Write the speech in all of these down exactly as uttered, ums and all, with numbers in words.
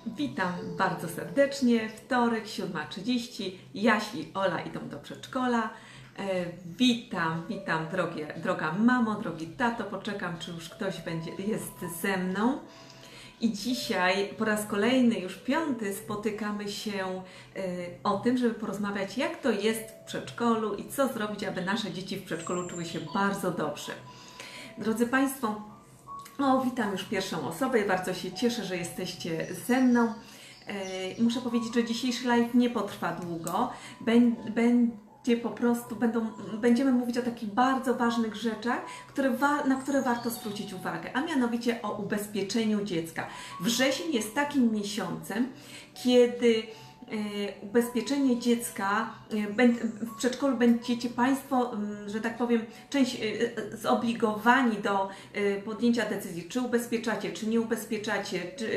Witam bardzo serdecznie. Wtorek, siódma trzydzieści. Jasi i Ola idą do przedszkola. E, witam, witam drogie, droga mamo, drogi tato. Poczekam, czy już ktoś będzie, jest ze mną. I dzisiaj po raz kolejny, już piąty, spotykamy się e, o tym, żeby porozmawiać, jak to jest w przedszkolu i co zrobić, aby nasze dzieci w przedszkolu czuły się bardzo dobrze. Drodzy Państwo, o, witam już pierwszą osobę i bardzo się cieszę, że jesteście ze mną. E, muszę powiedzieć, że dzisiejszy live nie potrwa długo. Będzie po prostu, będą, będziemy mówić o takich bardzo ważnych rzeczach, które wa, na które warto zwrócić uwagę, a mianowicie o ubezpieczeniu dziecka. Wrzesień jest takim miesiącem, kiedy ubezpieczenie dziecka, w przedszkolu będziecie Państwo, że tak powiem, część zobligowani do podjęcia decyzji, czy ubezpieczacie, czy nie ubezpieczacie, czy,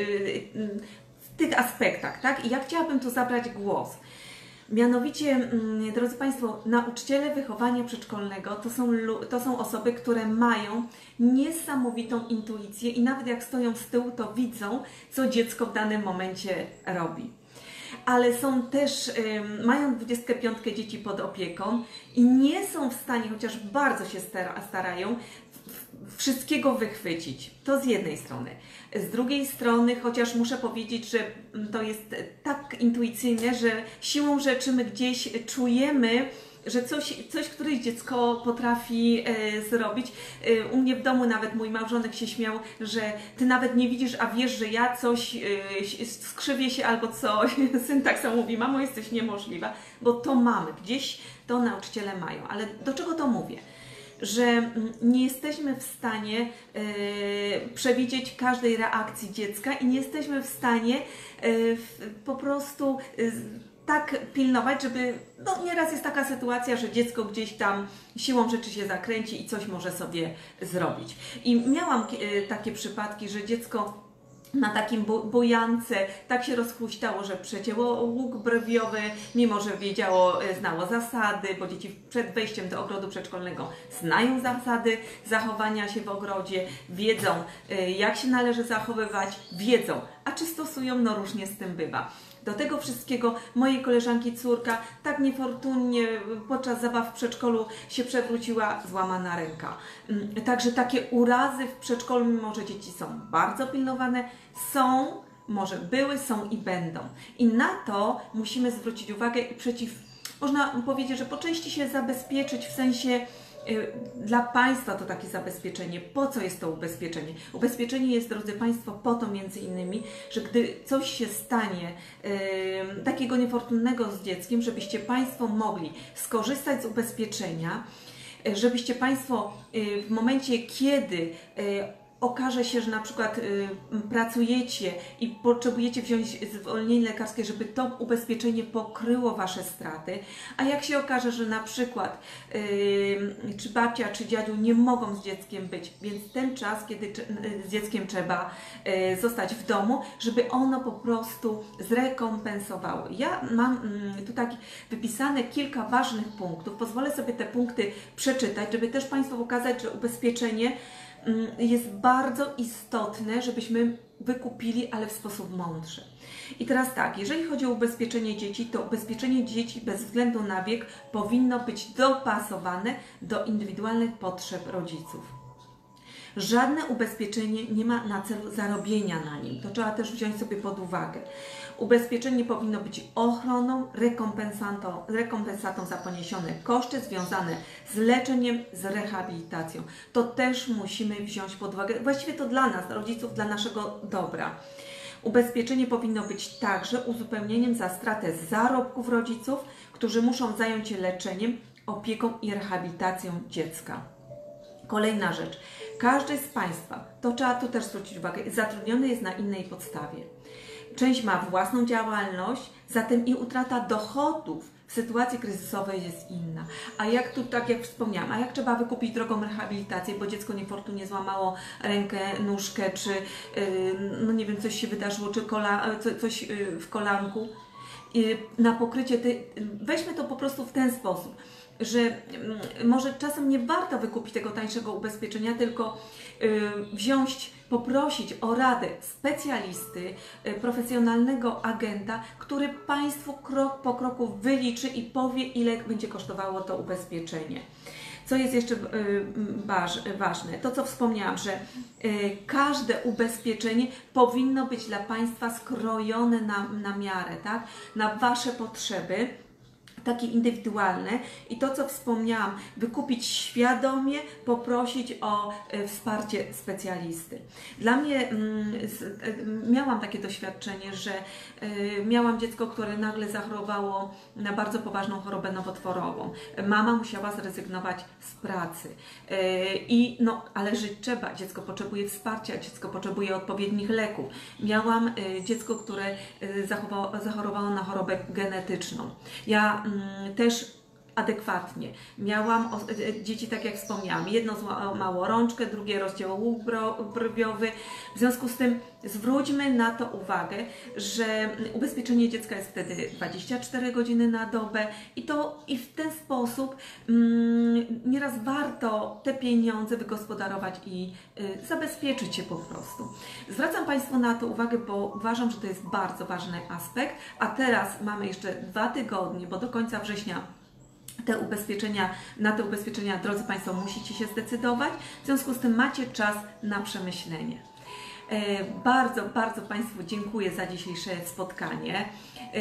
w tych aspektach, tak? I ja chciałabym tu zabrać głos. Mianowicie, drodzy Państwo, nauczyciele wychowania przedszkolnego to są, to są osoby, które mają niesamowitą intuicję i nawet jak stoją z tyłu, to widzą, co dziecko w danym momencie robi. Ale są też, y, mają dwudziestkę piątkę dzieci pod opieką i nie są w stanie, chociaż bardzo się stara, starają, wszystkiego wychwycić. To z jednej strony. Z drugiej strony, chociaż muszę powiedzieć, że to jest tak intuicyjne, że siłą rzeczy my gdzieś czujemy, że coś, coś któreś dziecko potrafi e, zrobić. E, u mnie w domu nawet mój małżonek się śmiał, że ty nawet nie widzisz, a wiesz, że ja coś e, skrzywię się albo coś. Syn tak samo mówi, mamo, jesteś niemożliwa, bo to mamy, gdzieś to nauczyciele mają. Ale do czego to mówię? Że nie jesteśmy w stanie e, przewidzieć każdej reakcji dziecka i nie jesteśmy w stanie e, w, po prostu e, tak pilnować, żeby, no nieraz jest taka sytuacja, że dziecko gdzieś tam siłą rzeczy się zakręci i coś może sobie zrobić. I miałam e, takie przypadki, że dziecko na takim bojance tak się rozhuśtało, że przecięło łuk brwiowy, mimo że wiedziało, znało zasady, bo dzieci przed wejściem do ogrodu przedszkolnego znają zasady zachowania się w ogrodzie, wiedzą, jak się należy zachowywać, wiedzą, a czy stosują, no różnie z tym bywa. Do tego wszystkiego mojej koleżanki córka tak niefortunnie podczas zabaw w przedszkolu się przewróciła, złamana ręka. Także takie urazy w przedszkolu, mimo że dzieci są bardzo pilnowane, są, może były, są i będą. I na to musimy zwrócić uwagę i przeciw, można powiedzieć, że po części się zabezpieczyć, w sensie dla Państwa to takie zabezpieczenie. Po co jest to ubezpieczenie? Ubezpieczenie jest, drodzy Państwo, po to między innymi, że gdy coś się stanie yy, takiego niefortunnego z dzieckiem, żebyście Państwo mogli skorzystać z ubezpieczenia, żebyście Państwo yy, w momencie, kiedy yy, okaże się, że na przykład y, pracujecie i potrzebujecie wziąć zwolnienie lekarskie, żeby to ubezpieczenie pokryło Wasze straty, a jak się okaże, że na przykład y, czy babcia, czy dziadziu nie mogą z dzieckiem być, więc ten czas, kiedy z dzieckiem trzeba y, zostać w domu, żeby ono po prostu zrekompensowało. Ja mam y, tu tak wypisane kilka ważnych punktów, pozwolę sobie te punkty przeczytać, żeby też Państwu pokazać, że ubezpieczenie jest bardzo istotne, żebyśmy wykupili, ale w sposób mądrze. I teraz tak, jeżeli chodzi o ubezpieczenie dzieci, to ubezpieczenie dzieci bez względu na wiek powinno być dopasowane do indywidualnych potrzeb rodziców. Żadne ubezpieczenie nie ma na celu zarobienia na nim. To trzeba też wziąć sobie pod uwagę. Ubezpieczenie powinno być ochroną, rekompensatą, rekompensatą za poniesione koszty związane z leczeniem, z rehabilitacją. To też musimy wziąć pod uwagę. Właściwie to dla nas, rodziców, dla naszego dobra. Ubezpieczenie powinno być także uzupełnieniem za stratę zarobków rodziców, którzy muszą zająć się leczeniem, opieką i rehabilitacją dziecka. Kolejna rzecz. Każdy z Państwa, to trzeba tu też zwrócić uwagę, zatrudniony jest na innej podstawie. Część ma własną działalność, zatem i utrata dochodów w sytuacji kryzysowej jest inna. A jak tu, tak jak wspomniałam, a jak trzeba wykupić drogą rehabilitację, bo dziecko niefortunnie złamało rękę, nóżkę, czy yy, no nie wiem, coś się wydarzyło, czy kola, coś yy, w kolanku, yy, na pokrycie, ty, weźmy to po prostu w ten sposób, że może czasem nie warto wykupić tego tańszego ubezpieczenia, tylko yy, wziąć poprosić o radę specjalisty, profesjonalnego agenta, który Państwu krok po kroku wyliczy i powie, ile będzie kosztowało to ubezpieczenie. Co jest jeszcze ważne? To, co wspomniałam, że każde ubezpieczenie powinno być dla Państwa skrojone na, na miarę, tak? Na Wasze potrzeby, takie indywidualne i to, co wspomniałam, wykupić świadomie, poprosić o e, wsparcie specjalisty. Dla mnie mm, z, e, miałam takie doświadczenie, że e, miałam dziecko, które nagle zachorowało na bardzo poważną chorobę nowotworową. Mama musiała zrezygnować z pracy. E, I no, ale żyć trzeba. Dziecko potrzebuje wsparcia, dziecko potrzebuje odpowiednich leków. Miałam e, dziecko, które e, zachowało, zachorowało na chorobę genetyczną. Ja też adekwatnie. Miałam o, dzieci, tak jak wspomniałam, jedno złamało rączkę, drugie rozcięło łuk brwiowy. W związku z tym zwróćmy na to uwagę, że ubezpieczenie dziecka jest wtedy dwadzieścia cztery godziny na dobę i to i w ten sposób mm, nieraz warto te pieniądze wygospodarować i y, zabezpieczyć się po prostu. Zwracam Państwu na to uwagę, bo uważam, że to jest bardzo ważny aspekt, a teraz mamy jeszcze dwa tygodnie, bo do końca września te ubezpieczenia, na te ubezpieczenia, drodzy Państwo, musicie się zdecydować. W związku z tym macie czas na przemyślenie. E, bardzo, bardzo Państwu dziękuję za dzisiejsze spotkanie. E,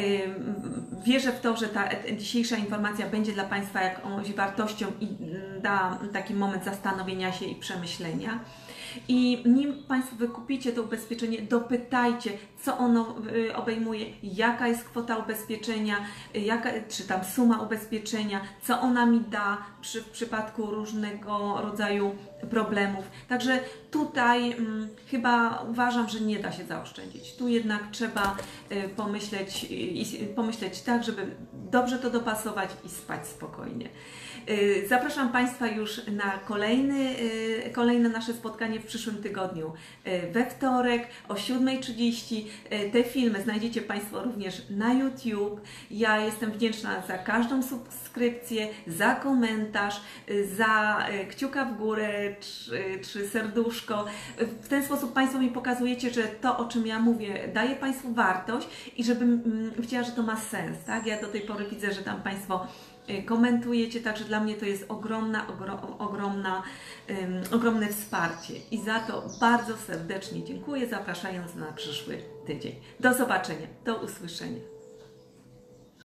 wierzę w to, że ta dzisiejsza informacja będzie dla Państwa jakąś wartością i da taki moment zastanowienia się i przemyślenia. I nim Państwo wykupicie to ubezpieczenie, dopytajcie, co ono obejmuje, jaka jest kwota ubezpieczenia, jaka, czy tam suma ubezpieczenia, co ona mi da przy, w przypadku różnego rodzaju problemów. Także tutaj hmm, chyba uważam, że nie da się zaoszczędzić. Tu jednak trzeba y, pomyśleć, y, pomyśleć tak, żeby dobrze to dopasować i spać spokojnie. Y, zapraszam Państwa już na kolejny, y, kolejne nasze spotkanie w przyszłym tygodniu. Y, we wtorek o siódma trzydzieści. Y, te filmy znajdziecie Państwo również na YouTube. Ja jestem wdzięczna za każdą subskrypcję, za komentarz, y, za y, kciuka w górę czy, czy serduszko. Y, w ten sposób Państwo mi pokazujecie, że to, o czym ja mówię, daje Państwu wartość i żebym y, widziała, że to ma sens. Tak? Ja do tej pory widzę, że tam Państwo komentujecie, także dla mnie to jest ogromna, ogrom, ogromna, um, ogromne wsparcie i za to bardzo serdecznie dziękuję, zapraszając na przyszły tydzień. Do zobaczenia, do usłyszenia.